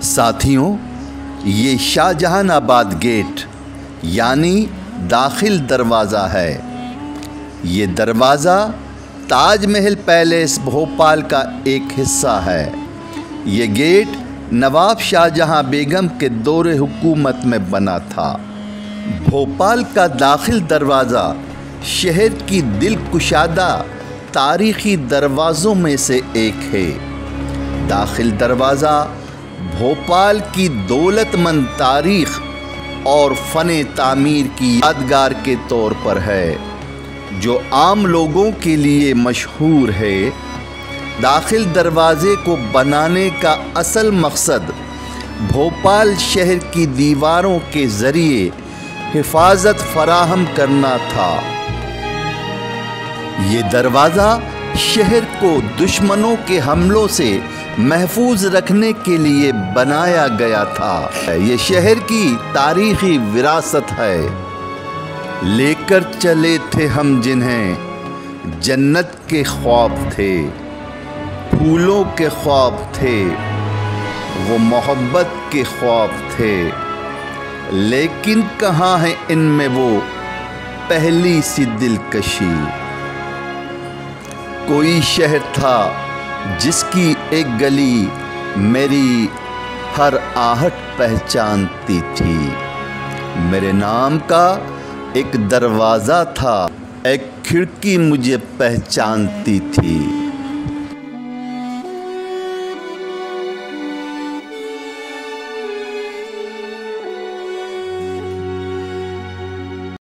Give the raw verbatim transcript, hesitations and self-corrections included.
साथियों, ये शाहजहानाबाद गेट यानी दाखिल दरवाज़ा है। ये दरवाज़ा ताजमहल पैलेस भोपाल का एक हिस्सा है। ये गेट नवाब शाहजहां बेगम के दौरे हुकूमत में बना था। भोपाल का दाखिल दरवाज़ा शहर की दिलकुशादा तारीख़ी दरवाज़ों में से एक है। दाखिल दरवाज़ा भोपाल की दौलतमंद तारीख़ और फ़न तामीर की यादगार के तौर पर है, जो आम लोगों के लिए मशहूर है। दाखिल दरवाज़े को बनाने का असल मकसद भोपाल शहर की दीवारों के ज़रिए हिफाजत फराहम करना था। ये दरवाज़ा शहर को दुश्मनों के हमलों से महफूज रखने के लिए बनाया गया था। ये शहर की तारीख़ी विरासत है। लेकर चले थे हम जिन्हें जन्नत के ख्वाब थे, फूलों के ख्वाब थे, वो मोहब्बत के ख्वाब थे, लेकिन कहाँ है इनमें वो पहली सी दिलकशी। कोई शहर था जिसकी एक गली मेरी हर आहट पहचानती थी। मेरे नाम का एक दरवाज़ा था, एक खिड़की मुझे पहचानती थी।